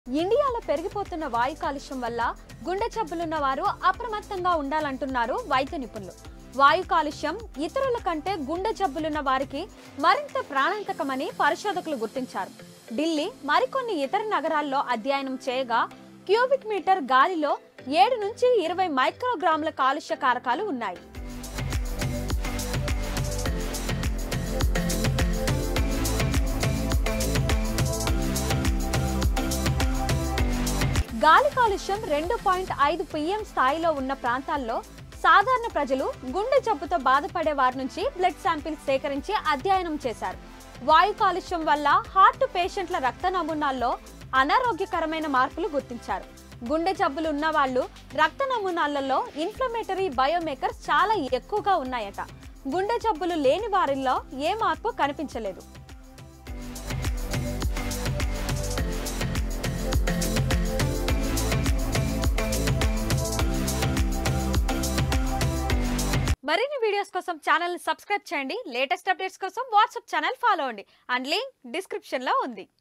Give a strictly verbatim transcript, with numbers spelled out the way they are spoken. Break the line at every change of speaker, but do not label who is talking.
ఇండియాలో పెరిగిపోతున్న వాయు కాలుష్యం వల్ల గుండె జబ్బులున్న వారు అప్రమత్తంగా ఉండాలంటున్నారు వైద్య నిపుణులు. వాయు కాలుష్యం ఇతరుల కంటే గుండె జబ్బులున్న వారికి మరింత ప్రాణాంతకమని పరిశోధకులు గుర్తించారు. ఢిల్లీ మరికొన్ని ఇతర నగరాల్లో అధ్యయనం చేయగా క్యూబిక్ మీటర్ గాలిలో ఏడు నుంచి ఇరవై మైక్రోగ్రాముల కాలుష్య కారకాలు ఉన్నాయి. గాలి కాలుష్యం రెండు పాయింట్ ఐదు పిఎం స్థాయిలో ఉన్న ప్రాంతాల్లో సాధారణ ప్రజలు గుండె జబ్బుతో బాధపడే వారి నుంచి బ్లడ్ శాంపిల్స్ సేకరించి అధ్యయనం చేశారు. వాయు కాలుష్యం వల్ల హార్ట్ పేషెంట్ల రక్త నమూనాల్లో అనారోగ్యకరమైన మార్పులు గుర్తించారు. గుండె జబ్బులు ఉన్న వాళ్ళు రక్త నమూనాలలో ఇన్ఫ్లమేటరీ బయోమేకర్స్ చాలా ఎక్కువగా ఉన్నాయట. గుండె జబ్బులు లేని వారిలో ఏ మార్పు కనిపించలేదు. మరిన్ని వీడియోస్ కోసం ఛానల్ ని సబ్స్క్రైబ్ చేయండి. లేటెస్ట్ అప్డేట్స్ కోసం వాట్సాప్ ఛానల్ ఫాలో అవ్వండి. అండ్ లింక్ డిస్క్రిప్షన్ లో ఉంది.